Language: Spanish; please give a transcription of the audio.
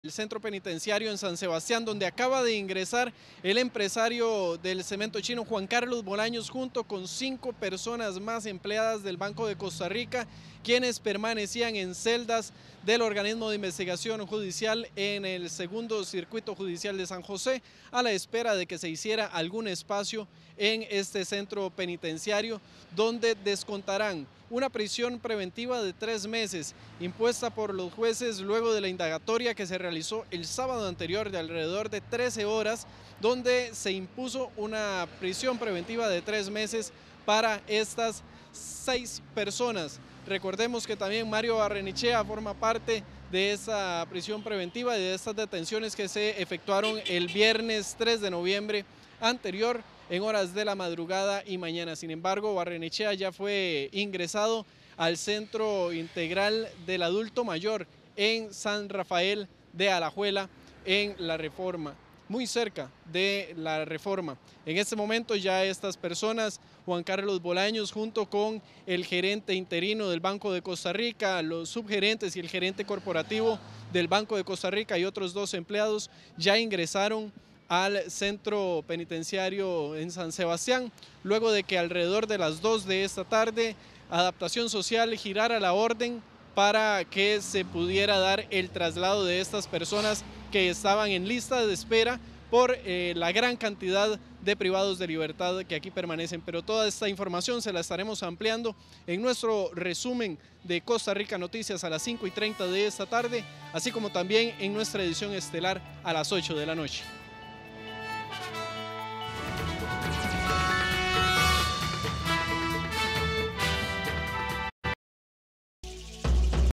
El centro penitenciario en San Sebastián, donde acaba de ingresar el empresario del cemento chino Juan Carlos Bolaños junto con 5 personas más empleadas del Banco de Costa Rica, quienes permanecían en celdas del organismo de investigación judicial en el segundo circuito judicial de San José, a la espera de que se hiciera algún espacio en este centro penitenciario, donde descontarán una prisión preventiva de 3 meses, impuesta por los jueces luego de la indagatoria que se realizó el sábado anterior de alrededor de 13 horas, donde se impuso una prisión preventiva de 3 meses para estas 6 personas. Recordemos que también Mario Barrenechea forma parte de esa prisión preventiva y de estas detenciones que se efectuaron el viernes 3 de noviembre anterior en horas de la madrugada y mañana. Sin embargo, Barrenechea ya fue ingresado al Centro Integral del Adulto Mayor en San Rafael de Alajuela, en La Reforma, muy cerca de La Reforma. En este momento ya estas personas, Juan Carlos Bolaños junto con el gerente interino del Banco de Costa Rica, los subgerentes y el gerente corporativo del Banco de Costa Rica y otros 2 empleados ya ingresaron al centro penitenciario en San Sebastián, luego de que alrededor de las 2 de esta tarde Adaptación Social girara la orden para que se pudiera dar el traslado de estas personas que estaban en lista de espera por la gran cantidad de privados de libertad que aquí permanecen. Pero toda esta información se la estaremos ampliando en nuestro resumen de Costa Rica Noticias a las 5:30 de esta tarde, así como también en nuestra edición estelar a las 8 de la noche.